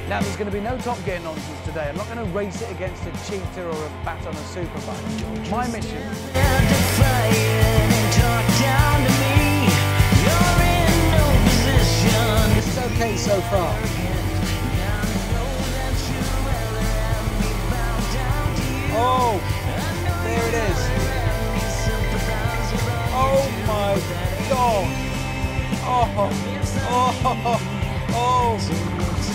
Now, there's going to be no Top Gear nonsense today. I'm not going to race it against a cheetah or a bat on a superbike. My mission... This is okay so far. Oh, there it is. Oh my God. Oh, oh, oh.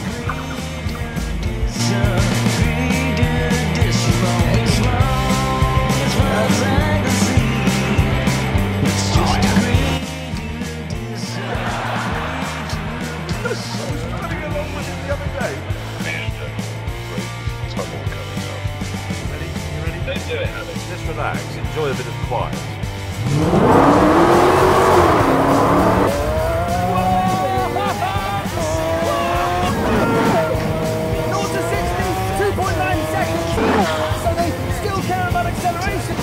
Don't do it, Alex. Just relax. Enjoy a bit of quiet. 0 to 60, 2.9 seconds. So they still care about acceleration.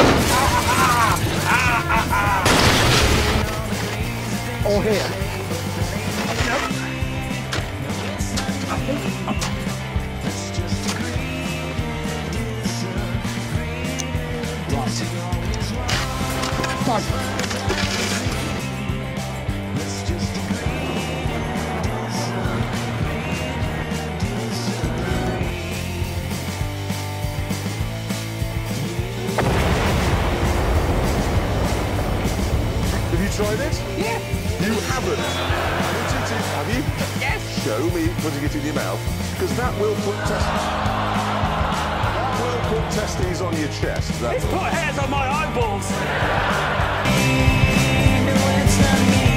Or here. Have you tried it? Yeah. You haven't? Have you? Yes. Show me putting it in your mouth, because that will put testes on your chest. That It's put hairs on my eyeballs. No, it's not me.